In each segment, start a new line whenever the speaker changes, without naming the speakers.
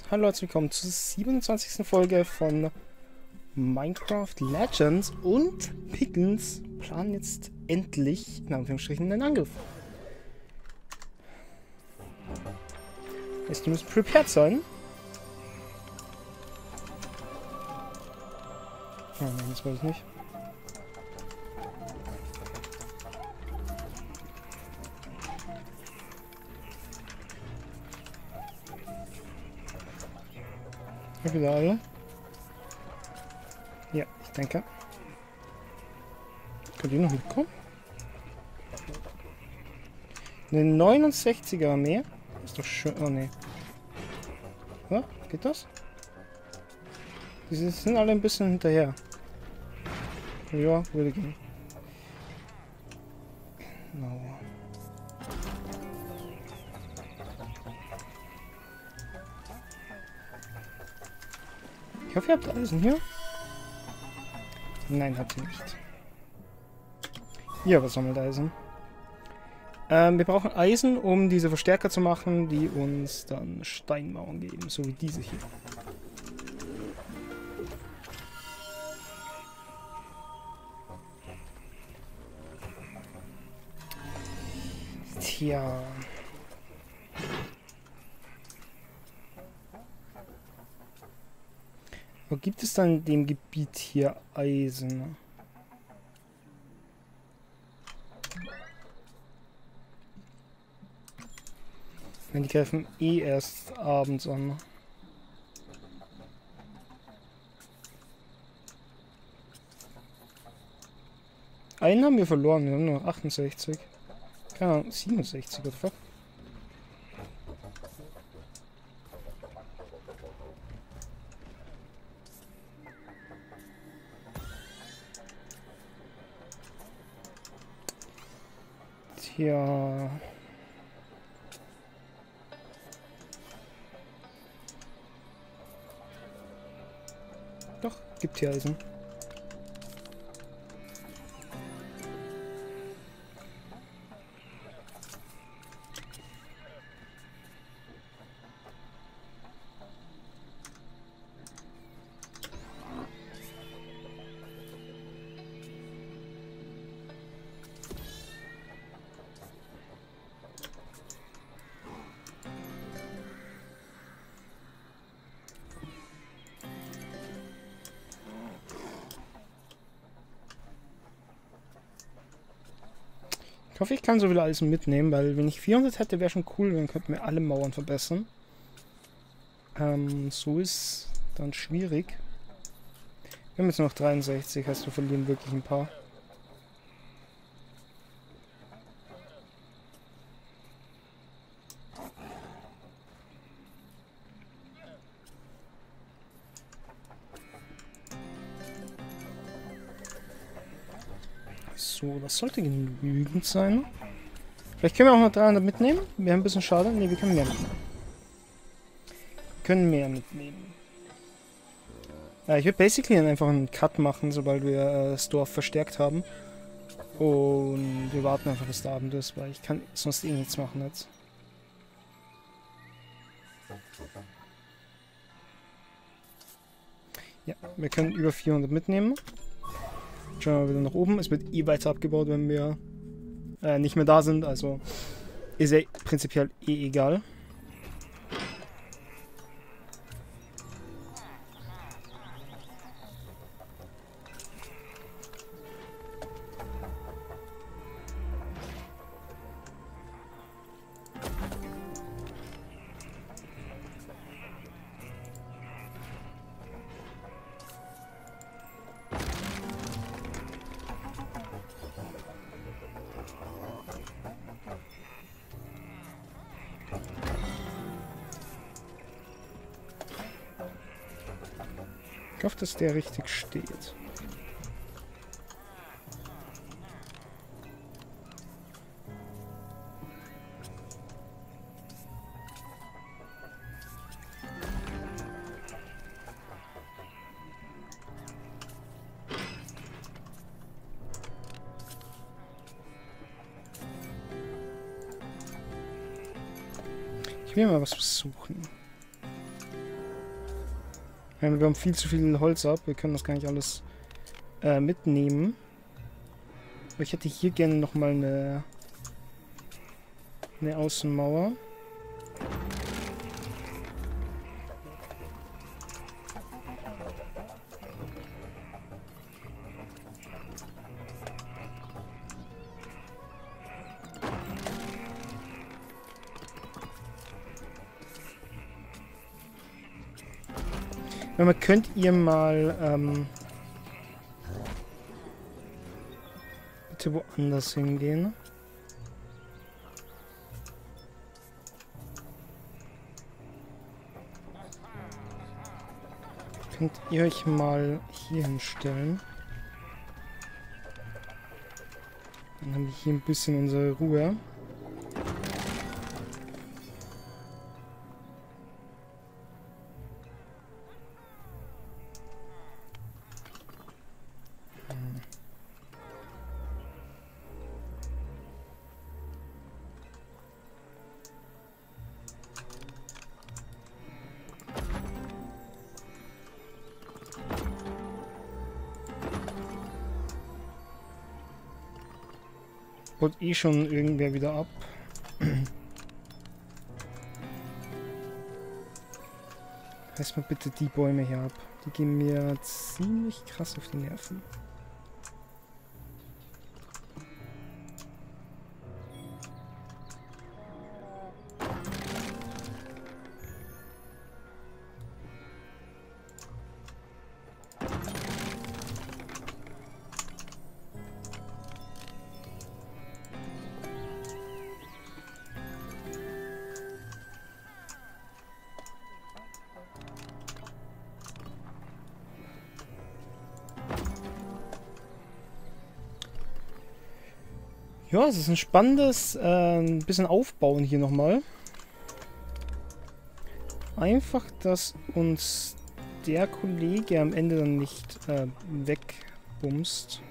Hallo, herzlich willkommen zur 27. Folge von Minecraft Legends und Pickens planen jetzt endlich, in Anführungsstrichen, einen Angriff. Heißt, die müssen prepared sein. Oh nein, das weiß ich nicht. Hab wieder alle? Ja, ich denke. Könnt ihr noch mitkommen? Eine 69er Armee? Ist doch schön. Oh ne. Ja, geht das? Die sind alle ein bisschen hinterher. Ja, würde gehen. Genau. Ich hoffe, ihr habt Eisen hier. Nein, habt ihr nicht. Hier, was sammelt Eisen? Wir brauchen Eisen, um diese Verstärker zu machen, die uns dann Steinmauern geben, so wie diese hier. Tja. Wo gibt es dann in dem Gebiet hier Eisen? Die greifen eh erst abends an. Einen haben wir verloren, wir haben nur 68. Keine Ahnung, 67 oder fuck. Tja. Doch, gibt hier Eisen. Ich hoffe, ich kann so viel Eisen mitnehmen, weil wenn ich 400 hätte, wäre schon cool, dann könnten wir alle Mauern verbessern. So ist dann schwierig. Wir haben jetzt noch 63, heißt wir verlieren wirklich ein paar. So, das sollte genügend sein. Vielleicht können wir auch noch 300 mitnehmen. Wir haben ein bisschen schade. Ne, wir können mehr mitnehmen. Ja, ich würde basically einfach einen Cut machen, sobald wir das Dorf verstärkt haben. Und wir warten einfach, bis der Abend ist, weil ich kann sonst eh nichts machen jetzt. Ja, wir können über 400 mitnehmen. Schauen wir mal wieder nach oben. Es wird eh weiter abgebaut, wenn wir nicht mehr da sind. Also ist ja prinzipiell eh egal. Ich hoffe, dass der richtig steht. Ich will mal was versuchen. Wir haben viel zu viel Holz ab. Wir können das gar nicht alles mitnehmen. Aber ich hätte hier gerne nochmal eine Außenmauer. Könnt ihr mal bitte woanders hingehen? Könnt ihr euch mal hier hinstellen? Dann haben wir hier ein bisschen unsere Ruhe. Holt eh schon irgendwer wieder ab. Reiß mal bitte die Bäume hier ab. Die gehen mir ziemlich krass auf die Nerven. Ja, es ist ein spannendes bisschen Aufbauen hier nochmal. Einfach, dass uns der Kollege am Ende dann nicht wegbumst.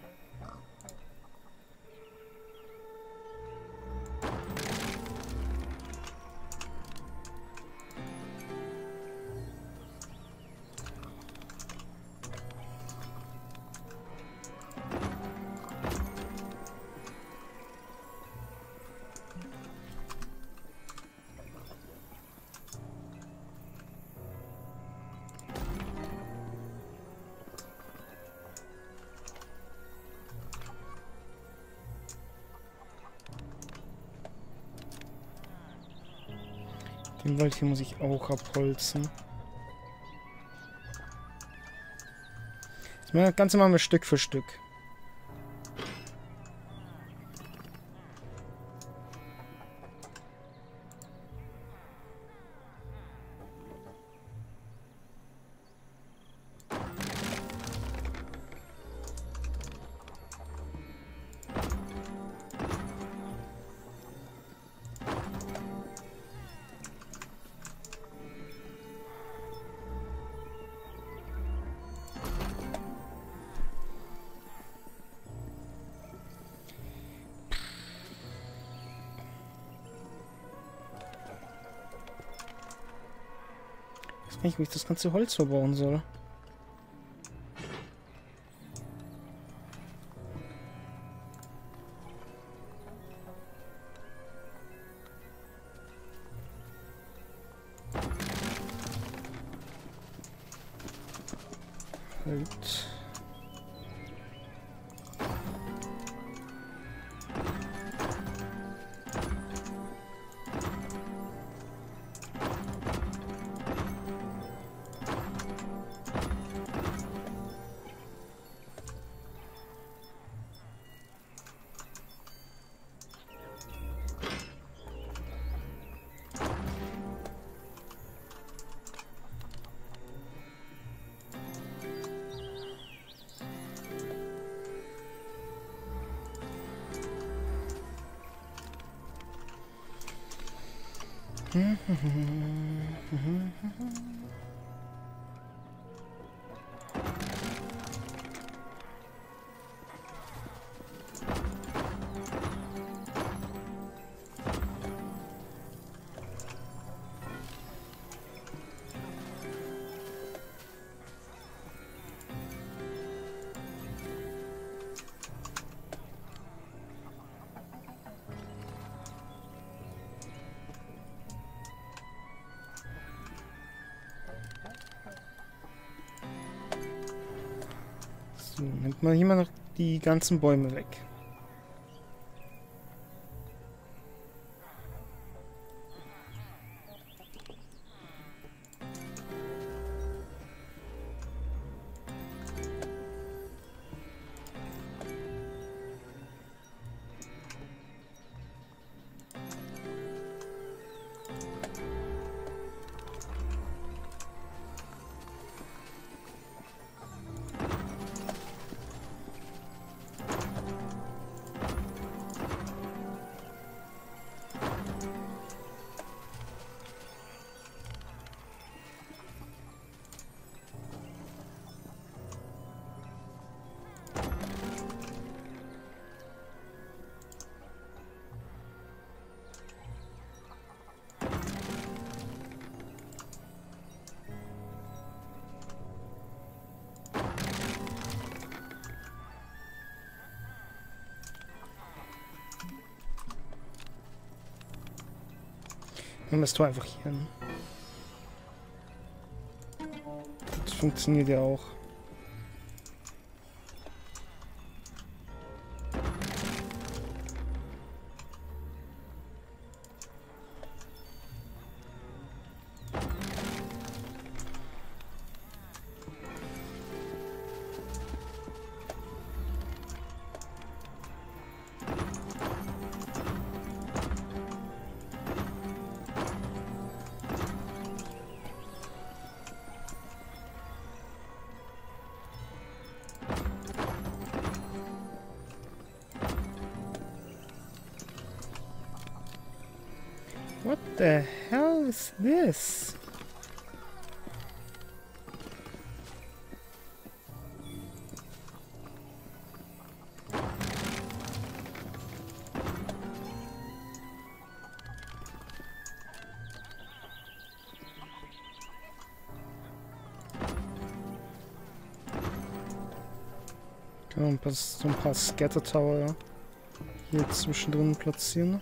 Den Wald hier muss ich auch abholzen. Das Ganze machen wir Stück für Stück. Ich weiß nicht, wie ich das ganze Holz verbauen soll. Halt. So, nimmt man hier mal noch die ganzen Bäume weg. Dann bist du einfach hier. Ne? Das funktioniert ja auch. What the hell is this? Kann man so ein paar Scatter Tower hier zwischendrin platzieren.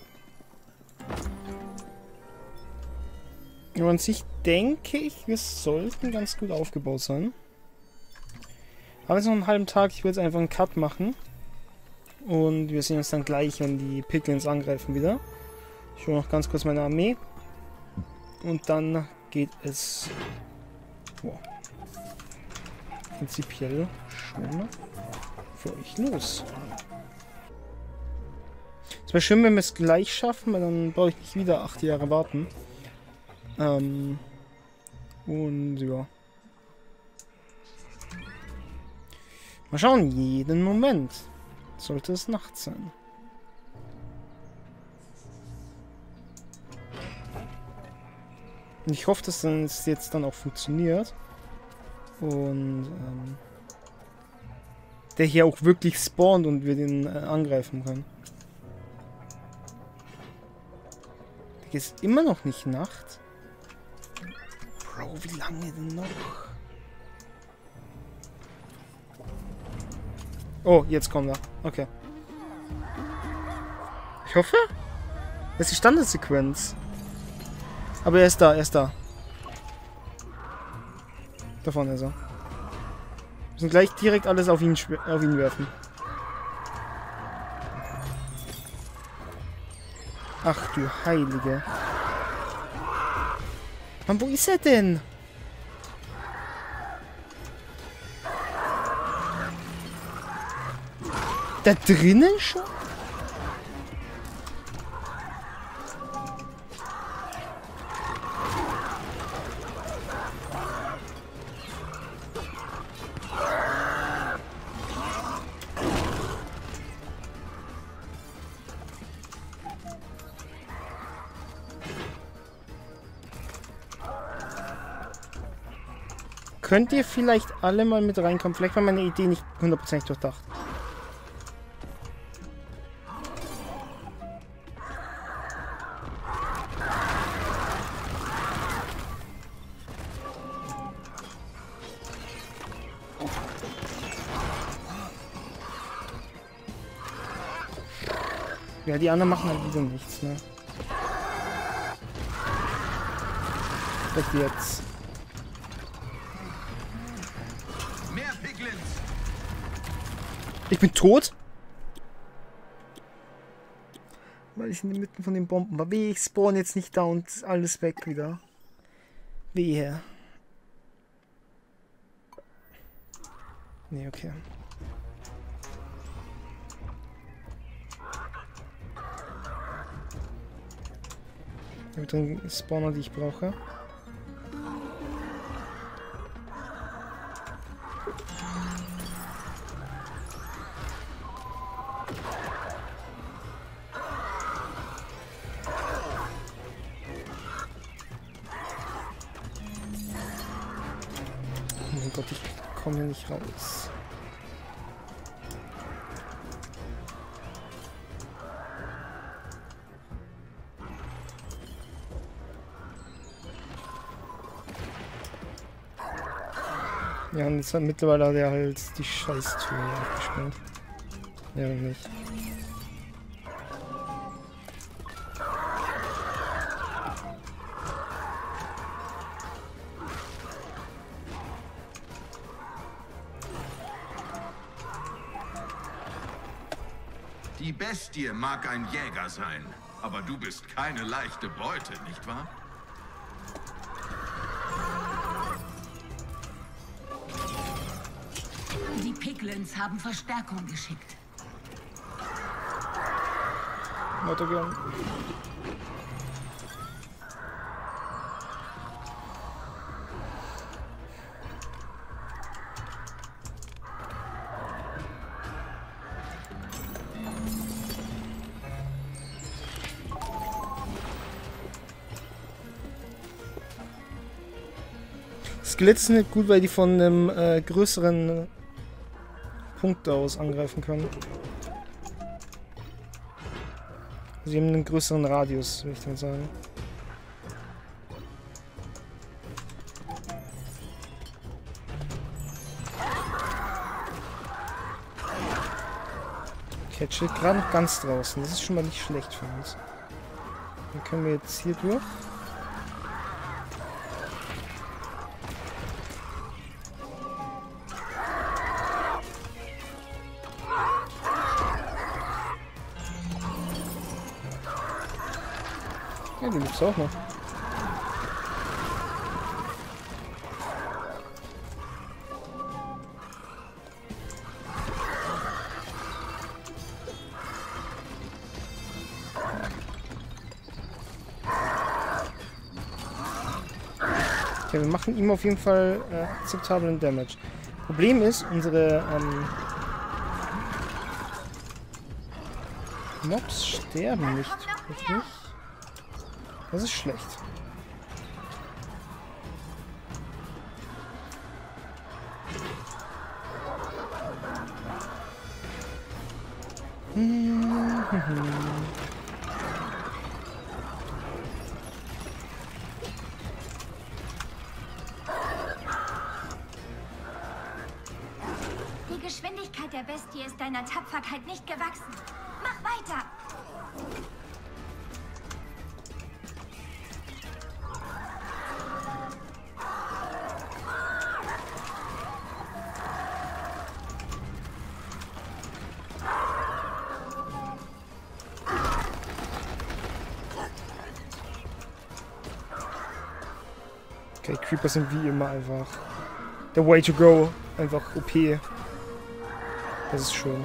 Aber an sich denke ich, wir sollten ganz gut aufgebaut sein. Aber jetzt noch einen halben Tag, ich will jetzt einfach einen Cut machen. Und wir sehen uns dann gleich, wenn die Piglins angreifen wieder. Ich hole noch ganz kurz meine Armee. Und dann geht es prinzipiell schon für euch los. Es wäre schön, wenn wir es gleich schaffen, weil dann brauche ich nicht wieder 8 Jahre warten. Und ja. Mal schauen, jeden Moment sollte es Nacht sein. Und ich hoffe, dass es jetzt dann auch funktioniert. Und der hier auch wirklich spawnt und wir den angreifen können. Hier ist immer noch nicht Nacht. Bro, wie lange denn noch? Oh, jetzt kommt er. Okay. Ich hoffe. Das ist die Standardsequenz. Aber er ist da, er ist da. Da vorne ist er. Wir müssen gleich direkt alles auf ihn werfen. Ach du Heilige. Mann, wo ist er denn? Da drinnen schon? Könnt ihr vielleicht alle mal mit reinkommen? Vielleicht war meine Idee nicht 100% durchdacht. Ja, die anderen machen halt wieder nichts, ne? Weg jetzt.
Mehr Piglins!
Ich bin tot? Weil ich in der Mitte von den Bomben war. Wehe, ich spawn jetzt nicht da und ist alles weg wieder. Wehe. Nee, okay. Ich habe drin Spawner, die ich brauche. Oh mein Gott, ich komme hier nicht raus. Ja, und jetzt hat mittlerweile der halt die Scheißtür abgespielt. Ja, nicht.
Die Bestie mag ein Jäger sein, aber du bist keine leichte Beute, nicht wahr?
Die Piglins haben Verstärkung geschickt.
Weitergehen. Skelette sind nicht gut, weil die von einem größeren Punkt aus angreifen können. Sie haben einen größeren Radius, würde ich dann sagen. Okay, chillt gerade noch ganz draußen. Das ist schon mal nicht schlecht für uns. Dann können wir jetzt hier durch. Ja, die gibt's auch noch. Okay, wir machen ihm auf jeden Fall akzeptablen Damage. Problem ist, unsere Mobs sterben nicht wirklich. Das ist schlecht.
Die Geschwindigkeit der Bestie ist deiner Tapferkeit nicht gewachsen. Mach weiter!
Okay, Creeper sind wie immer einfach the way to go. Einfach OP. Das ist schön.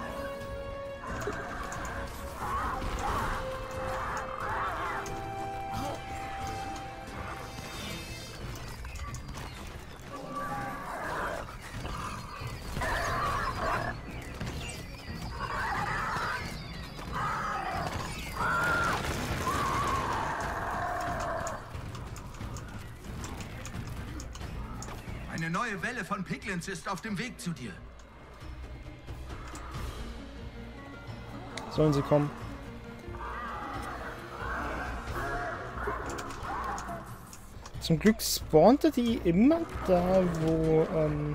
Eine neue Welle von Piglins ist auf dem Weg zu dir.
Sollen sie kommen? Zum Glück spawnte die immer da, wo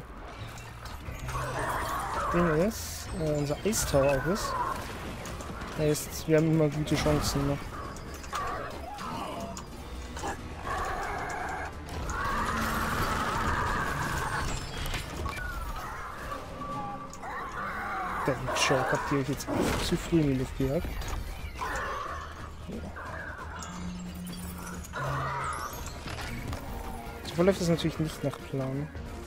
Ding ist, unser Eistower auch ist. Heißt, wir haben immer gute Chancen noch. der Joke? Habt ihr euch jetzt zu früh in die Luft gejagt? So verläuft das natürlich nicht nach Plan.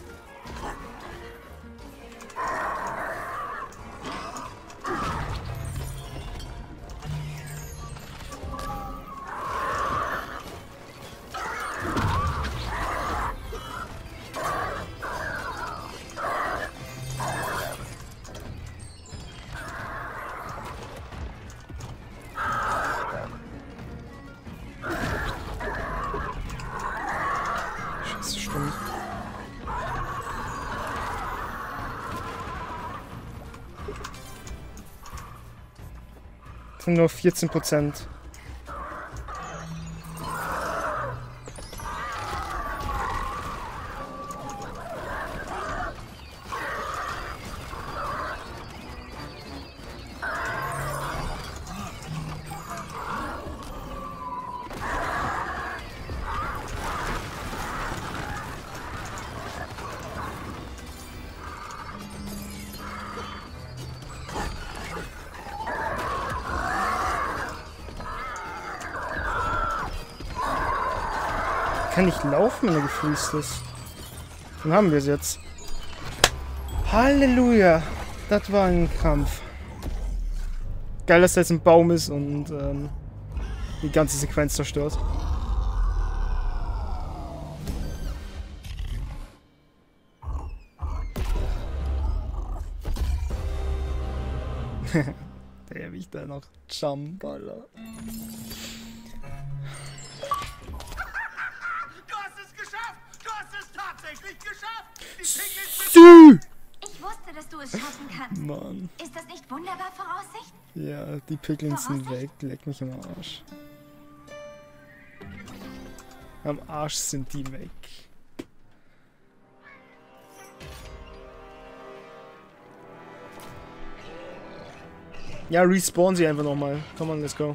Das sind nur 14%. Kann nicht laufen, wenn er gefreezed ist. Dann haben wir es jetzt. Halleluja! Das war ein Kampf. Geil, dass da jetzt ein Baum ist und die ganze Sequenz zerstört. Der erwischt da noch Jump, Alter.
Ich wusste, dass du es schaffen kannst.
Mann.
Ist das nicht wunderbar Voraussicht?
Ja, die Piglins sind weg. Leck mich am Arsch. Am Arsch sind die weg. Ja, respawn sie einfach nochmal. Come on, let's go.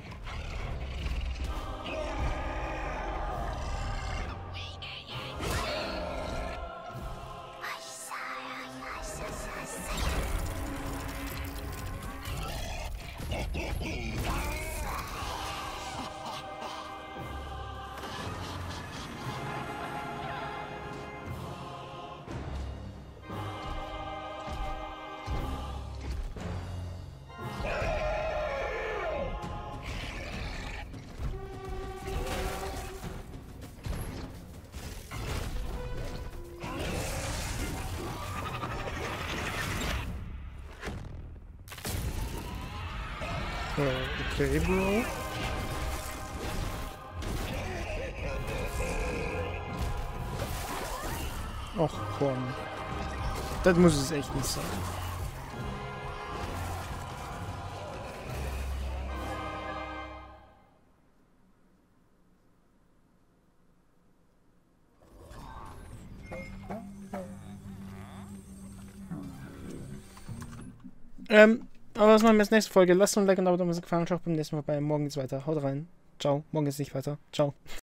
Okay, Bro. Och komm. Das muss es echt nicht sein. Aber was machen wir jetzt nächste Folge? Lasst uns ein Like und ein Abo da, wenn es gefallen hat. Schaut beim nächsten Mal vorbei. Morgen geht's weiter. Haut rein. Ciao. Morgen geht's nicht weiter. Ciao.